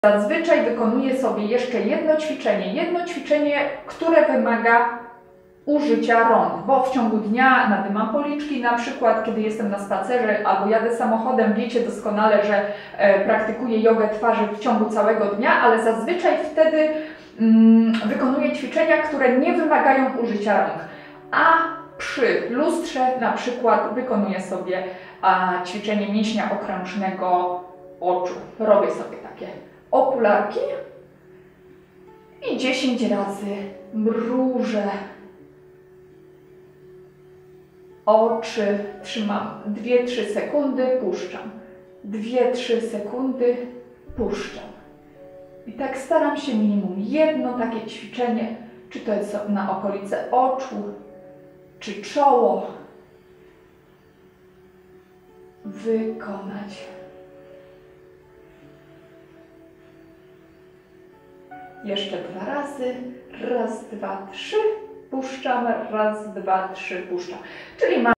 Zazwyczaj wykonuję sobie jeszcze jedno ćwiczenie, które wymaga użycia rąk, bo w ciągu dnia nadymam policzki, na przykład kiedy jestem na spacerze albo jadę samochodem, wiecie doskonale, że praktykuję jogę twarzy w ciągu całego dnia, ale zazwyczaj wtedy wykonuję ćwiczenia, które nie wymagają użycia rąk. A przy lustrze na przykład wykonuję sobie ćwiczenie mięśnia okrężnego oczu. Robię sobie takie okularki i 10 razy mrużę oczy, trzymam 2-3 sekundy, puszczam, 2-3 sekundy, puszczam. I tak staram się minimum jedno takie ćwiczenie, czy to jest na okolice oczu, czy czoło, wykonać. Jeszcze 2 razy. Raz, 2, 3. Puszczam. Raz, 2, 3. Puszczam. Czyli mam